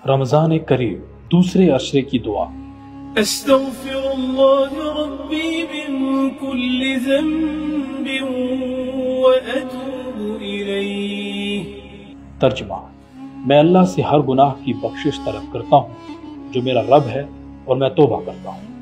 रमजान करीम दूसरे अशरे की दुआ। अस्तग़फिरुल्लाह रब्बी मिन कुल्लि ज़ंबि व अतूबु इलैह। तर्जुमा, मैं अल्लाह से हर गुनाह की बख्शिश तलब करता हूँ जो मेरा रब है और मैं तौबा करता हूँ।